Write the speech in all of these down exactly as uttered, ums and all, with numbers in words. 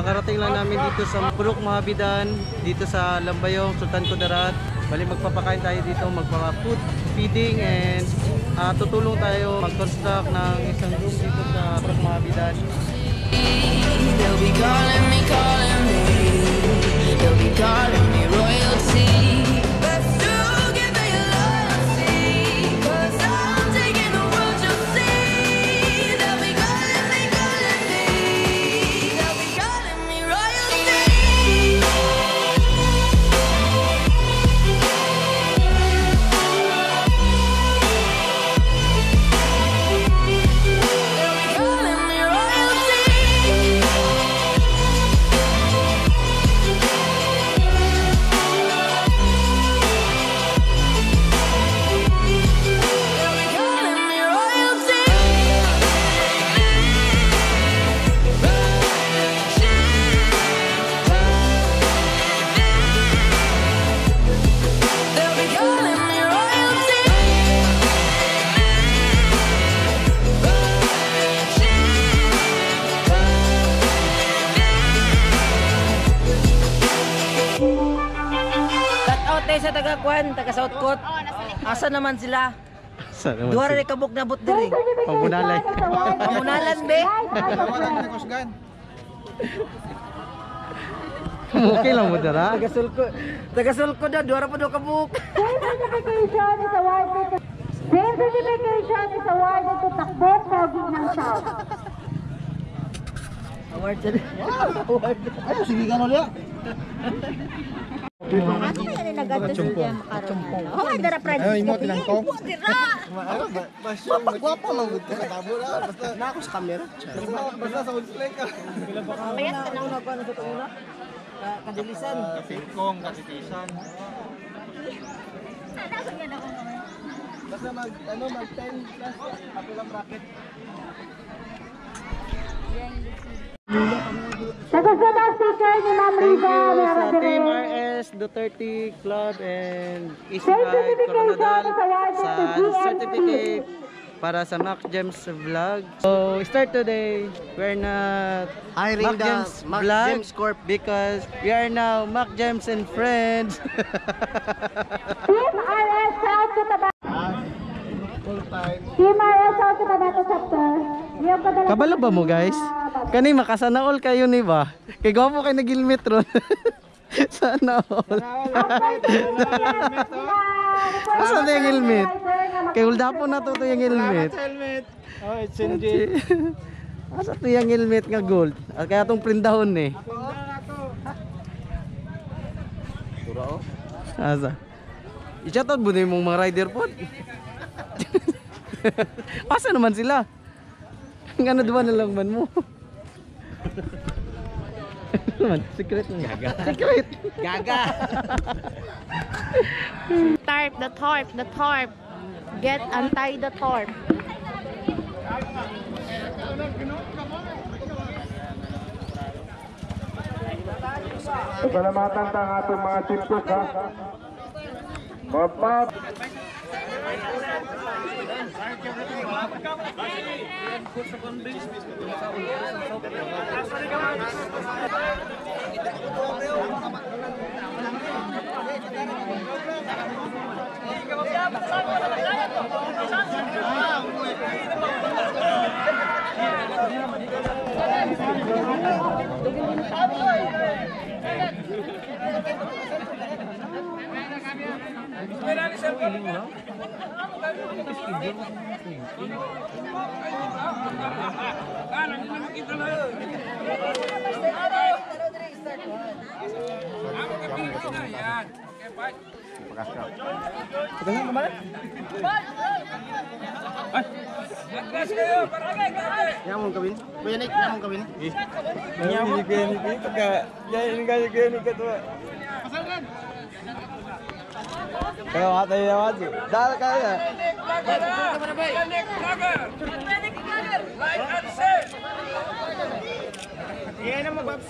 kakarating lang namin dito sa Purok Mahabidan, dito sa Lambayong, Sultan Kudarat. Bali magpapakain tayo dito, magpapa-food feeding, and uh, tutulong tayo mag-construct ng isang room dito sa Purok Mahabidan. They'll be calling me, calling me. They'll be calling me royalty. But still give me loyalty, 'cause I'm taking the world, you'll see. They'll be calling me, calling me. They'll be calling me royalty. Sa taga Kwan, taga South Coast. Asa naman sila? Asa naman Duha sila? rin kabuk na but diri. Pambunalay. Pamunalan be. Okay lang mo dara. Taga Sulko. Taga Sulko daw, duha ra pa daw kabuk. Same certification is awarded to Same certification is awarded to Takbok Pogi ng South. Award sa. Award. Ay, sige ka no liya. Ako yan yung nag-adjust siya makaroon. Oh, dara Francis. Ay, mo tinangkong. Dira! Pagwapo lang gud ka tabo na basta na ako sa camera. Basta sa display ka. Payat ka nang nagkuan sa una. Kadilisan. Kong katitisan. Basta mag ano mag ten plus ako lang bracket. Sa susunod ang sticker ni Ma'am Thank Riva. you sa meron Team din. R S, Duterte Club, and Easy Same Ride, certification Coronadal is awarded sa to G M C. certificate para sa Mac Gems Vlog. So, start today. We're not Hiring Mac the Gems Mac Vlog Gems Corp. because we are now Mac Gems and Friends. Team R S South Cotabato. Full time. Team R S South Cotabato chapter. Yung kadalasan Kabalo ba mo guys? Kani makasana all kayo ni ba? Kay gwapo kay nagilmet ron. Sana all. Asa na yung helmet? Kay hulda po na to to yung helmet. Helmet. Oh, it's Asa to yung helmet nga gold? At kaya tong prindahon eh. Turao. Asa? I-shoutout mo na yung mga rider po. Asa naman sila? Nga na duwa na lang man mo. Secret mo. Gaga. Secret. Gaga. Tarp, the tarp, the tarp. Get untie the tarp. Pasalamatan tang atong mga chipcook ha. Pop-pop. Yang mau kawin? Kuya Nick, yang mau kawin? Yang mau kawin ni pagka yan kaya kaya ni kato. Kaya atay na wadi. Dal kaya. Yan na mababs.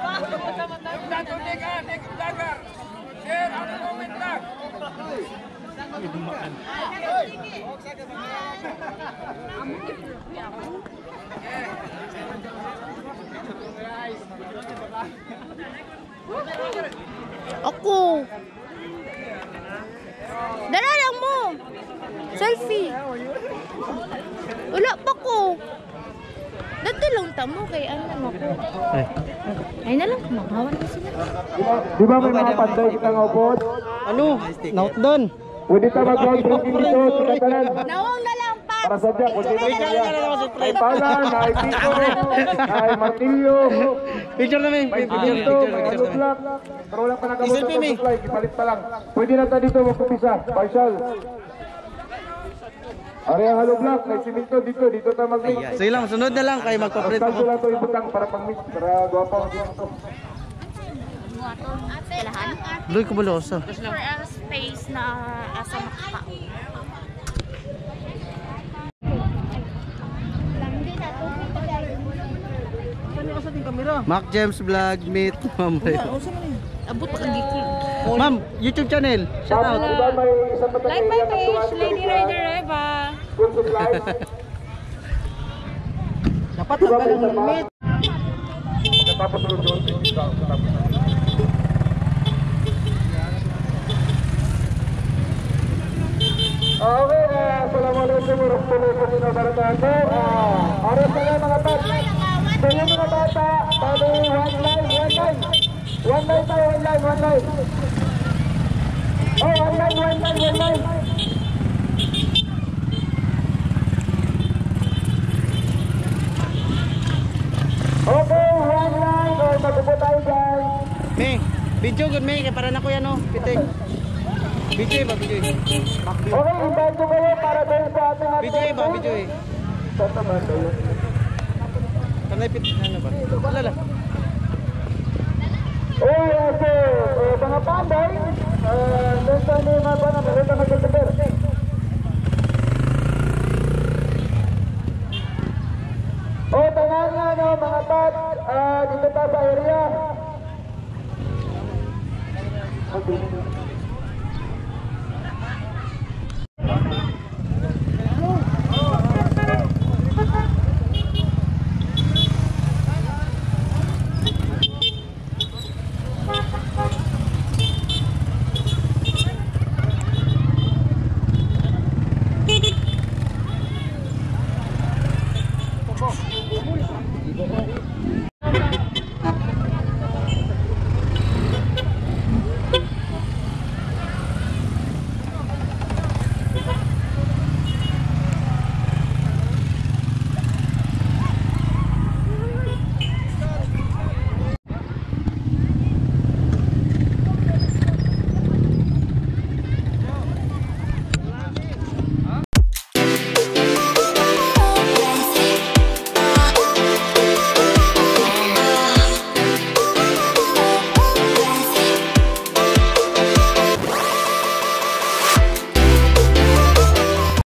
Share, ano moment lang? Ako. Dala lang mo. Selfie. Wala pa ko. Dati lang tamo kay ano lang ako. Ay. Ay na lang, makawan ko sila. Di ba may mga panday kitang upod? Ano? Note doon. Pwede ka mag-round drinking dito sa katalan. Nawang na lang pa. Para sa dyan, pwede ka kaya. Ay pala, ay piko, ay martilyo, Picture na may. may Picture, pinto, picture, may picture. alublak. Pero wala pa nagamot Selfie, sa May. supply, ipalit pa lang. Pwede na tayo dito magpupisa, partial. Area alublak, may simento dito, dito tayo mag-mix. Sige lang, sunod na lang kay magpa-print Kalso ako. lang ito ibutang para pang-mix, para guwapa ang dito. Kalahan? Luy ko balosa. For a space na asa makaka. Mac James Vlog, meet Ma'am Rayo. Abot pa kang gikig. Ma'am, YouTube channel. Shout out. Diba may isang matang Like my page, Lady Rider Eva. School supplies. Dapat Diba may ang isang meet. Pagkatapos ulo doon, tapos. Okay, uh, assalamualaikum warahmatullahi wabarakatuh. Uh, oras na nga mga bata. Sa inyo mga bata, tayo one line, one line. One line tayo, one line, one line. Oh, one line, one line, one line. Okay, one line. O, magpupo tayo dyan. May, video good May, kaya para na ko yan o, pitik. Video ba, video eh. Okay, invite ko kayo para doon sa ating Video eh ba, video eh. Saan naman kayo? Kanay pit, ano ba? Alala. Oh, yes, sir. Uh, mga panday, uh, doon sa mga panday, maganda maganda.